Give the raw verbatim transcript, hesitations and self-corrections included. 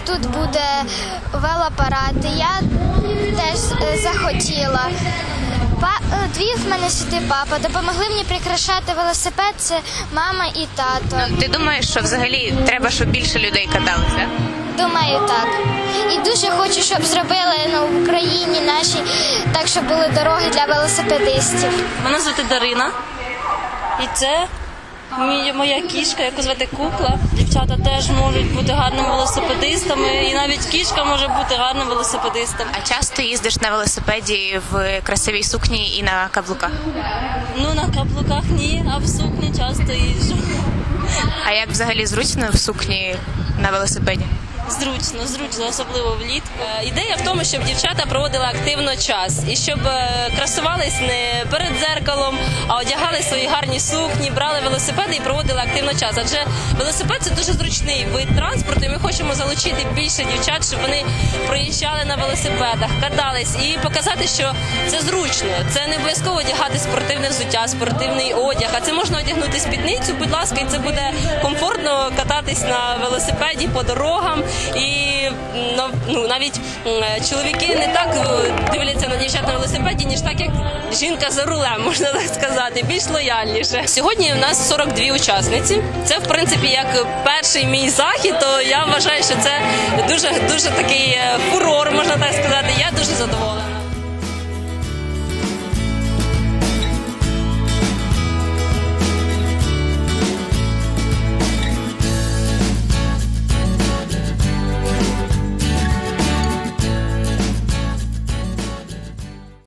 тут буде велопарад. Я теж захотіла. Дві в мене сюди папа. Допомогли мені прикрашати велосипед, це мама і тато. Ти думаєш, що взагалі треба, щоб більше людей каталися? Думаю, так. І дуже хочу, щоб зробили ну, в Україні наші, так, щоб були дороги для велосипедистів. Мене звати Дарина. І це моя кішка, яку звати Кукла. Дівчата теж можуть бути гарними велосипедистами, і навіть кішка може бути гарним велосипедистом. А часто їздиш на велосипеді в красивій сукні і на каблуках? Ну, на каблуках ні, а в сукні часто їжджу. А як взагалі зручно в сукні на велосипеді? Зручно, зручно, особливо влітку. Ідея в тому, щоб дівчата проводили активно час і щоб красувались не перед дзеркалом, а одягали свої гарні сукні, брали велосипеди і проводили активно час. Адже велосипед – це дуже зручний вид транспорту, і ми хочемо залучити більше дівчат, щоб вони проїжджали на велосипедах, катались і показати, що це зручно. Це не обов'язково одягати спортивне взуття, спортивний одяг, а це можна одягнути спідницю, будь ласка, і це буде комфортно кататись на велосипеді по дорогам. І ну, навіть чоловіки не так дивляться на дівчат на велосипеді, ніж так, як жінка за рулем, можна так сказати, більш лояльніше. Сьогодні у нас сорок дві учасниці. Це, в принципі, як перший мій захід, то я вважаю, що це дуже, дуже такий фурор, можна так сказати. Я дуже задоволена.